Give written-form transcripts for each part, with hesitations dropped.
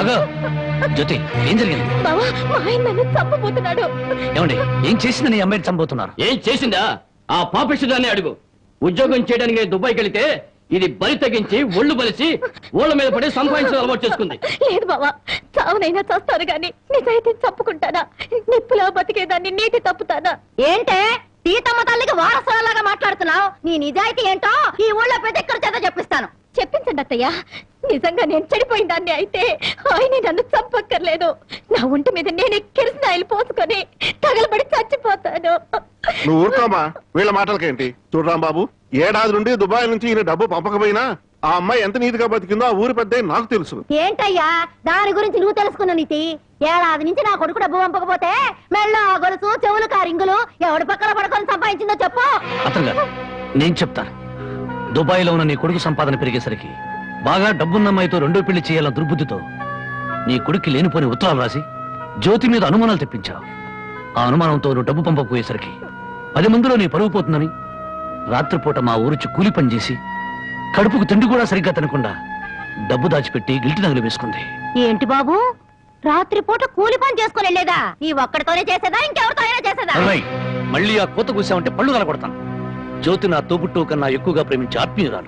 జ్యోతి ఏం జరిగింది? బావా మా ఆయన నన్ను చంపబోతున్నాడు. ఏమండి ఏం చేసిందని అమ్మాయిని చంపబోతున్నారు? ఏం చేసిందా? ఆ పాపిష్టిదాన్ని అడుగు. ఉద్యోగం చేయడానికి దుబాయ్కి వెళితే ఇది బలి తగ్గించి ఒళ్ళు బలిసి ఓళ్ళ మీద పడి సంపాదించడం అలవాటు చేసుకుంది. లేదు బావా, చావునైనా చేస్తాను గాని నిజాయితీ చంపుకుంటానా? నిప్పులో బతికేదాన్ని నీటి తప్పుతానా? ఏంటే సీతమ్మ తల్లికి వారసులాగా మాట్లాడుతున్నావు? నీ నిజాయితీ ఏంటో ఈ ఊళ్ళో ప్రతి ఒక్కరి చేత చెప్పిస్తాను. చెప్పించండి అత్తయ్య. నిజంగా నేను చెడిపోయిన దాన్ని అయితే ఆయన నన్ను చంపక్కర్లేదు. నా ఒంటి మీద నేనే కిరసన ఆయిల్ పోసుకొని తగలబడి చచ్చిపోతాను. నువ్వు ఊరుకోమా, వీళ్ళ మాటలకేంటి? చూడరాం బాబు, ఏడాది నుండి దుబాయ్ నుంచి ఈయన డబ్బు పంపకపోయినా ఆ అమ్మాయి ఎంత నీతిగా బతికిందో ఆ ఊరి పెద్ద నాకు తెలుసు. ఏంటయ్యా దాని గురించి నువ్వు తెలుసుకున్న నీతి? ఏడాది నుంచి నా కొడుకు డబ్బు పంపకపోతే మెళ్ళ గొలుసు చెవులు కారింగులు ఎవడి పక్కన పడుకొని సంపాదించిందో చెప్పు. అతను నేను చెప్తాను. దుబాయ్ లో ఉన్న నీ కొడుకు సంపాదన పెరిగేసరికి బాగా డబ్బున్న అమ్మాయితో రెండో పెళ్లి చేయాలన్న దుర్బుద్ధితో నీ కొడుక్కి లేనిపోని ఉత్తరాలు రాసి జ్యోతి మీద అనుమానాలు తెప్పించావు. ఆ అనుమానంతో నువ్వు డబ్బు పంపకపోయేసరికి 10 మందిలో నీ పరువు పోతుందని రాత్రిపూట మా ఊరిచి కూలి పని చేసి కడుపుకు తిండి కూడా సరిగ్గా తినకుండా డబ్బు దాచిపెట్టి గిల్టి నగలు వేసుకుంది. ఏంటి బాబు, రాత్రిపూట కూలి పని చేసుకుని వెళ్ళేదా? ఈ ఒక్కడితోనే చేసేదా ఇంకెవరితో అయినా చేసేదా? మళ్ళీ ఆ కోత కూసావంటే పళ్ళు కలగొడతాను. జ్యోతి నా తోబుట్టు కన్నా ఎక్కువగా ప్రేమించే ఆత్మీయురాలు.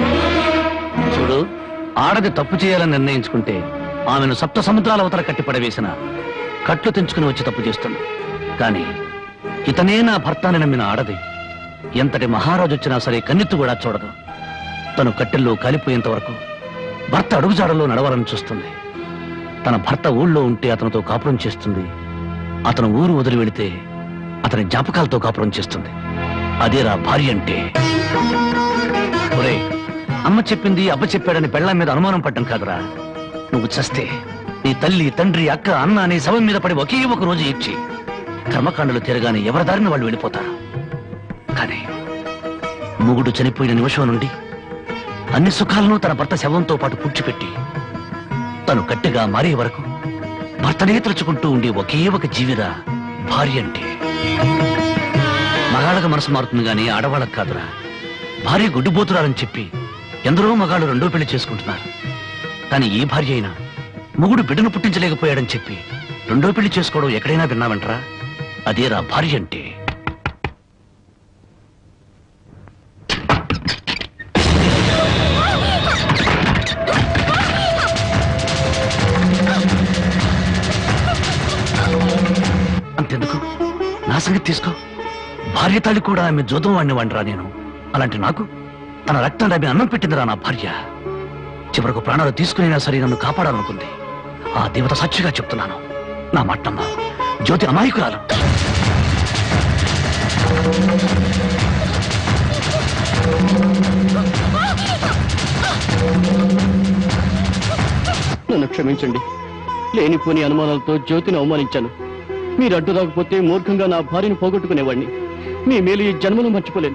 చూడు, ఆడది తప్పు చేయాలని నిర్ణయించుకుంటే ఆమెను 7 సముద్రాల అవతల కట్టి పడవేసిన కట్లు తెంచుకుని వచ్చి తప్పు చేస్తుంది. కానీ ఇతనే నా భర్తాన్ని నమ్మిన ఆడది ఎంతటి మహారాజు వచ్చినా సరే కన్నెత్తు కూడా చూడదు. తను కట్టెల్లో కాలిపోయేంత వరకు భర్త అడుగుజాడల్లో నడవాలని చూస్తుంది. తన భర్త ఊళ్ళో ఉంటే అతనితో కాపురం చేస్తుంది. అతను ఊరు వదిలి వెళితే అతని జ్ఞాపకాలతో కాపురం చేస్తుంది. అదేరా భార్య అంటే. ఒరే, అమ్మ చెప్పింది అబ్బ చెప్పాడని పెళ్ళాం మీద అనుమానం పడ్డం కాదురా. నువ్వు చస్తే నీ తల్లి తండ్రి అక్క అన్న నీ శవం మీద పడి ఒకే ఒక రోజు ఏడ్చి కర్మకాండలు తిరగానే ఎవరి దారిని వాళ్ళు వెళ్ళిపోతారు. కానీ మొగుడు చనిపోయిన నిమిషం నుండి అన్ని సుఖాలను తన భర్త శవంతో పాటు పూడ్చిపెట్టి తను గట్టిగా మారే వరకు భర్తనే తలుచుకుంటూ ఉండే ఒకే ఒక జీవిరా భార్య అంటే. మగాళ్ళకి మనసు మారుతుంది గాని ఆడవాళ్ళకు కాదురా. భార్య గుడ్డిపోతురాలని చెప్పి ఎందరో మగాళ్ళు రెండో పెళ్లి చేసుకుంటున్నారు. కానీ ఈ భార్య అయినా మొగుడు బిడ్డను పుట్టించలేకపోయాడని చెప్పి రెండో పెళ్లి చేసుకోవడం ఎక్కడైనా విన్నావంటరా? అదేరా భార్య అంటే. అంతెందుకు, నా సంగతి తీసుకో. భార్య తాళి కూడా ఆమె జోదం వాడిని వాడిరా నేను. అలాంటి నాకు తన రక్తం ఆమె అన్నం పెట్టిందిరా నా భార్య. చివరకు ప్రాణాలు తీసుకునేనా సరే నన్ను కాపాడాలనుకుంది. ఆ దేవత సాక్షిగా చెప్తున్నాను, నా మాటమ్మ జ్యోతి అమాయకురాలు. నన్ను క్షమించండి. లేనిపోని అనుమానాలతో జ్యోతిని అవమానించాను. మీరు అడ్డు రాకపోతే మూర్ఖంగా నా భార్యను పోగొట్టుకునేవాడిని. మీ మేలు ఈ జన్మలో మర్చిపోలేను.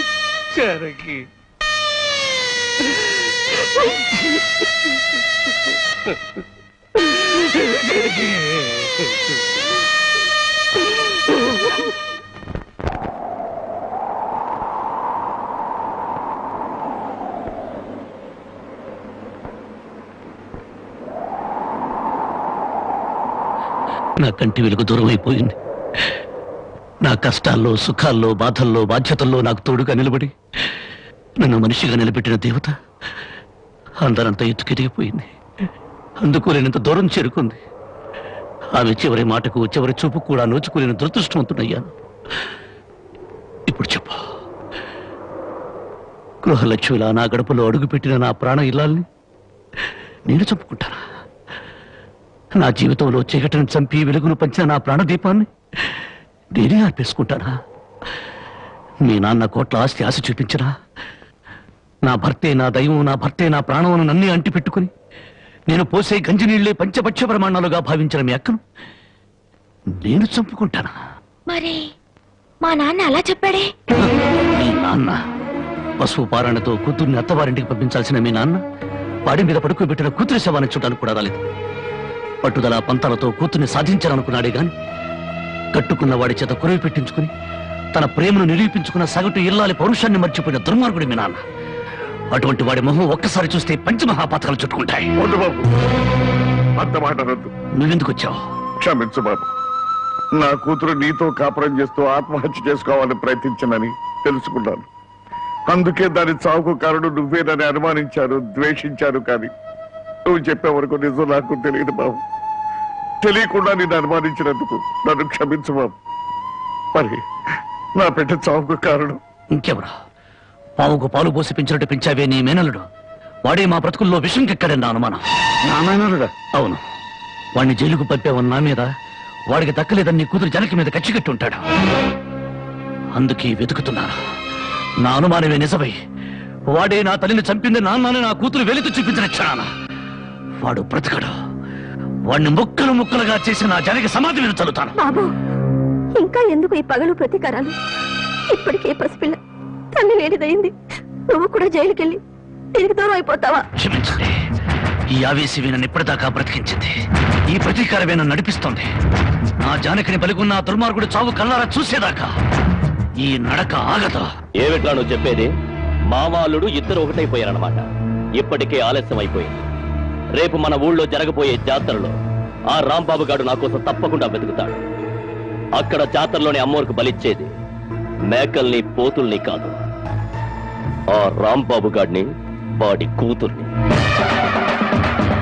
Cherokee. నా కంటి వెలుగు దూరం అయిపోయింది. నా కష్టాల్లో, సుఖాల్లో, బాధల్లో, బాధ్యతల్లో నాకు తోడుగా నిలబడి నన్ను మనిషిగా నిలబెట్టిన దేవత అందరంతా ఎత్తుకెదిగిపోయింది. అందుకోలేనంత దూరం చేరుకుంది. ఆమె చివరి మాటకు, చివరి చూపు కూడా నోచుకోలేని దురదృష్టవంతుడయ్యాను. ఇప్పుడు చెప్పు, గృహలక్ష్మిలా నా గడపలో అడుగుపెట్టిన నా ప్రాణ ఇల్లాల్ని నేను చంపుకుంటానా? నా జీవితంలో చీకటిని చంపి వెలుగును పంచిన నా ప్రాణదీపాన్ని నేనే ఆర్పేసుకుంటానా? మీ నాన్న కోట్ల ఆస్తి ఆశ చూపించరా? నా భర్తే నా దైవం, నా భర్తే నా ప్రాణమును నన్నే అంటి పెట్టుకుని నేను పోసే గంజినీళ్లే పంచపక్ష ప్రమాణాలుగా భావించిన మీ అక్కను నేను చంపుకుంటానా? మరి మా నాన్న అలా చెప్పాడే. మీ నాన్న పసుపు పారాణతో కూతుర్ని అత్తవారింటికి పంపించాల్సిన మీ నాన్న వాడి మీద పడుకోబెట్టిన కూతురి శవాన్ని చూడడానికి కూడా రాలేదు. పట్టుదల పంతాలతో కూతుర్ని సాధించాలనుకున్నాడే గాని కట్టుకున్న వాడి చేత కురవి పెట్టించుకుని తన ప్రేమను నిరూపించుకున్న సగటు ఇల్లాలి పౌరుషాన్ని మర్చిపోయిన దుర్మార్గుడి మీ నాన్న. అటువంటి వాడి మొహం ఒక్కసారి చూస్తే పంచమహాపాతకాలు చుట్టుకుంటాయి. బాబు, అంత మాట అనొద్దు. నువ్వెందుకు వచ్చావు? క్షమించు బాబు. నా కూతురు నీతో కాపురం చేస్తూ ఆత్మహత్య చేసుకోవాలని ప్రయత్నించనని తెలుసుకున్నాను. అందుకే దాని చావుకు కారణం నువ్వేనని అనుమానించాను, ద్వేషించాను. కానీ నువ్వు చెప్పే వరకు నిజం నాకు తెలియదు బాబు. తెలియకుండా నిన్ను అనుమానించినందుకు నన్ను క్షమించు బాబు. మరి నా బిడ్డ చావుకు కారణం ఇంకెవరా? పావుకు పాలు పోసి పెంచినట్టు పెంచావే నీ మేనలుడు. వాడే మా బ్రతుకుల్లో విషం కెక్కాడని నా అనుమానం. నా మేనలుడా? అవును. వాడిని జైలుకు పంపేవన్న నా మీద, వాడికి దక్కలేదని నీ కూతురు జనకి మీద కచ్చికట్టి ఉంటాడు. అందుకే వెతుకుతున్నాను. నా అనుమానమే నిజమై వాడే నా తల్లిని చంపింది నాన్నని నా కూతురు వెలితో చూపించిన క్షణాన వాడు బ్రతకడు. వాడిని ముక్కలు ముక్కలుగా చేసి నా జనకి సమాధి మీద చల్లుతాను. బాబు, ఇంకా ఎందుకు ఈ పగలు ప్రతీకారాలు? ఇప్పటికే పసిపిల్ల తల్లి లేనిదయింది. నువ్వు కూడా జైలుకెళ్ళి తిరిగి దూరం అయిపోతావా? క్షమించండి. ఈ ఆవేశమే నన్ను ఇప్పటిదాకా బ్రతికించింది. ఈ ప్రతీకారమే నన్ను నడిపిస్తోంది. నా జానకిని పలుకున్న దుర్మార్గుడు చావు కళ్ళారా చూసేదాకా ఈ నడక ఆగదు. ఏమిట్లా నువ్వు చెప్పేది? మామాలుడు ఇద్దరు ఒకటైపోయారన్నమాట. ఇప్పటికే ఆలస్యం అయిపోయింది. రేపు మన ఊళ్ళో జరగబోయే జాతరలో ఆ రాంబాబు గారు నా కోసం తప్పకుండా వెతుకుతాడు. అక్కడ జాతరలోని అమ్మోరికి బలిచ్చేది మేకల్ని, పోతుల్ని కాదు, ఆ రాంబాబు గాడిని, వాడి కూతుర్ని.